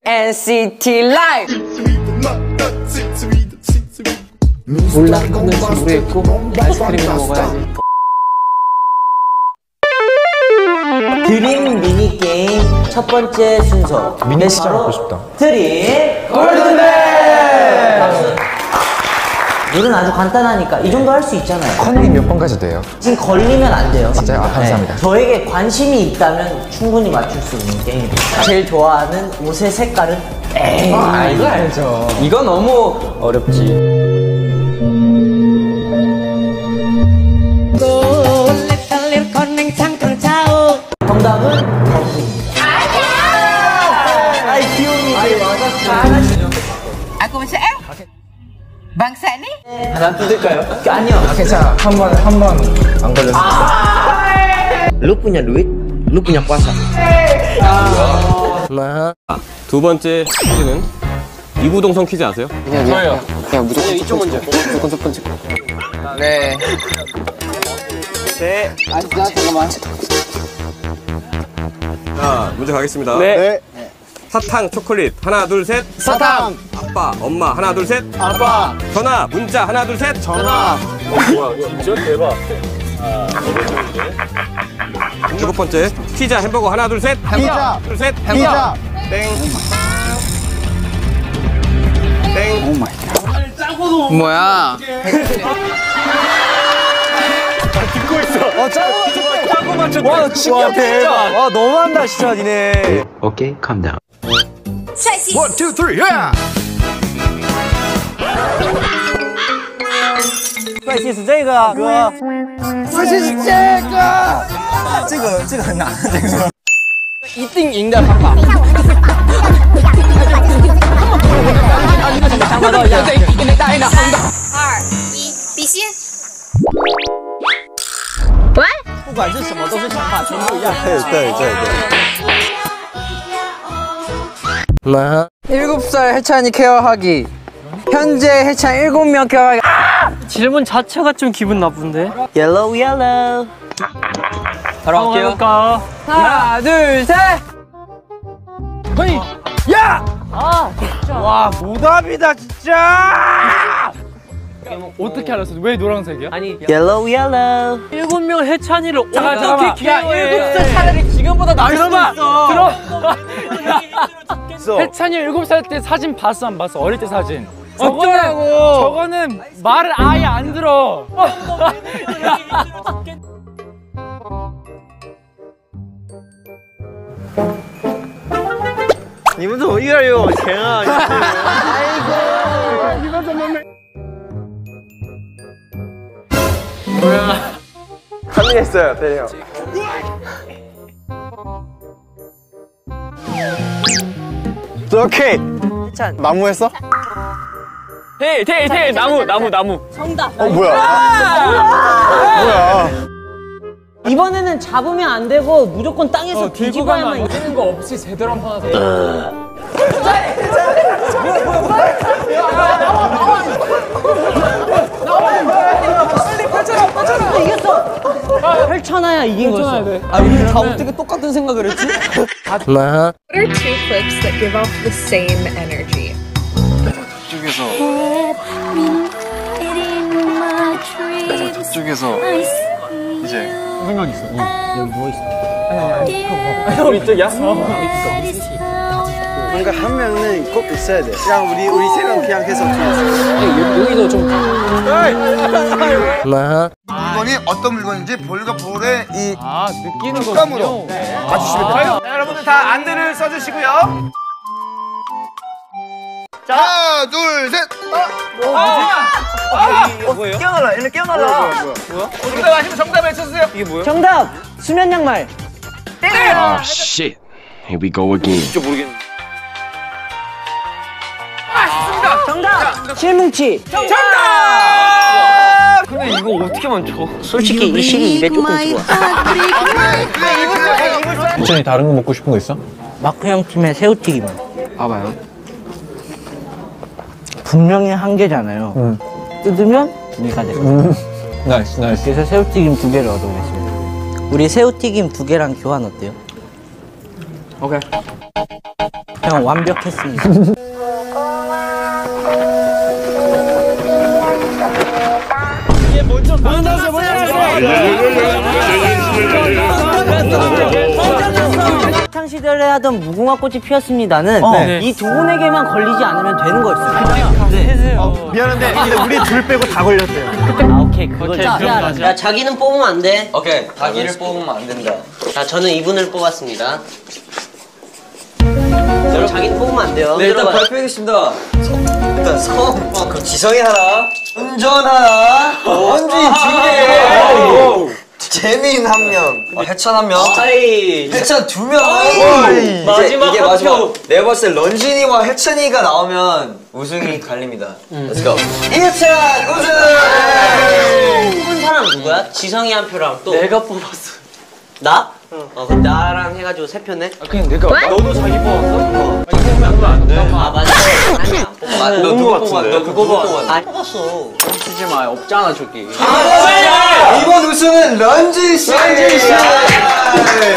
NCT Live. 몰라, 끝날지 모르겠고 아이스크림이나 먹어야지. 드림 미니게임 첫 번째 순서 미니 진짜 먹고 싶다. 드림 골든벨! 룰은 아주 간단하니까 이 정도 할 수 있잖아요. 컨닝 몇 번까지 돼요? 지금 걸리면 안 돼요. 진짜요? 아, 감사합니다. 네, 저에게 관심이 있다면 충분히 맞출 수 있는 게임입니다. 제일 좋아하는 옷의 색깔은? 에이, 이거 알죠. 이거 너무 어렵지. 정답은 거북입니다. 아이 귀요미. 맞았어. Aku macam bangsa ni? 하나 뜯을까요? 아니요. 괜찮아. 한 번 안 걸렸어. Lu punya duit, lu punya kuasa. 두 번째 퀴즈는 이구동성 퀴즈 아세요? 저요. 그냥 무조건 이쪽 먼저. 무조건 첫 번째. 네. 네. 아 진짜 잠깐만. 자, 문제 가겠습니다. 네. 사탕, 초콜릿. 하나, 둘, 셋. 사탕. 아빠, 엄마. 하나, 둘, 셋. 아빠. 전화, 문자. 하나, 둘, 셋. 전화. 뭐야, 이거 진짜 대박. 일곱 번째. 피자, 햄버거. 하나, 둘, 셋. 피자. 둘, 셋. 피자. 땡. 땡. 뭐야? 짜고 맞췄다. 와, 진짜 대박. 와, 너무한다, 진짜 니네. 오케이, calm down. 1, 2, 3, yeah! 帅气是这个哥， 帅气是这个。这个很难，这个。一定赢的方法。想法都一样。对，跟你答应的。3、2、1，比心。不管是什么，都是想法全部一样。 对。 7살 해찬이 케어하기. 현재 해찬 7명 케어하기. 질문 자체가 좀 기분 나쁜데? 옐로우 옐로우. 바로 갈게요. 하나, 둘, 셋. 헤이. 야! 와, 노답이다 진짜. 어떻게 알았어? 왜 노란색이야? 아니, 옐로우 옐로우. 7명 해찬이를 어떻게 케어해? 7살 차라리 지금보다 나을 수도 있어. 해찬이 7살 때 사진 봤어 안 봤어? 어릴 때 사진. 어쩌라고. 저거는 말을 아예 안 들어. 합리했어요, 대리 형. 오케이. 나무 했어? 태 나무. 뭐야? 이번에는 잡으면 안 되고 무조건 땅에서 뒤집어야만 이기는 거 없이 제대로 한 판 하자. 이겼어. 펼쳐놔야 이긴 거였어. 아, 우리 다 어떻게 똑같은 생각을 했지? What are two clips that give off the same energy? 저쪽에서 이제 여기 누워있어. 형 이쪽이야? 뭔가 한 명은 꼭 있어야 돼. 그냥 우리 세 명 그냥 해서 여기도 좀. 물건이 어떤 물건인지 볼과 볼의 이 느끼는 촉감으로 맞추시면 돼요. 자, 여러분들 다 안대를 써주시고요. 하나, 둘, 셋. 뭐예요? 깨어날라, 얘네 깨어날라. 정답 아시면 정답 외쳐주세요. 이게 뭐예요? 정답! 수면 양말. 땡! Shit. Here we go again. 진짜 모르겠네. 정답! 실뭉치. 정답! 근데 이거 어떻게 맞춰? 솔직히 이 실이 입에 조금 들어와. 해찬이 다른 거 먹고 싶은 거 있어? 마크 형 팀의 새우튀김. 봐봐요. 분명히 한 개잖아요. 뜯으면 2개가 돼요. 나이스. 그래서 새우튀김 2개를 얻어오겠습니다. 우리 새우튀김 2개랑 교환 어때요? 오케이. 형 완벽했습니다. 학창 시절에 하던 무궁화 꽃이 피었습니다는 이 두 분에게만 걸리지 않으면 되는 거였어요. 미안한데 근데 우리 둘 빼고 다 걸렸대요. 아 오케이 그걸 피하라. 야 자기는 뽑으면 안 돼. 오케이, 자기를 뽑으면 안 된다. 자 저는 이분을 뽑았습니다. 여러분 자기는 뽑으면 안 돼요. 네, 일단 들어봐요. 발표하겠습니다. 일단 성, 그럼 지성이 하나, 은전 하나, 원주인 두 개, 재민 한 명, 해찬 한 명, 해찬 두 명. 마지막 이게 한 마지막. 표. 내가 봤을 때 런쥔이와 해찬이가 나오면 우승이 갈립니다. Let's go. 이해찬 우승! 뽑은 사람 누구야? 지성이 한 표랑 또 내가 뽑았어. 나? 그럼 나랑 해가지고 세 표네. 그냥 내가. 너도 자기 뽑았어? 아 맞아. 아니야. 너 누구 뽑았? 너 그거 뽑았? 아 뽑았어. 치지 마. 없잖아 저기. 이번 우승은 런쥔 씨. 런쥔 씨.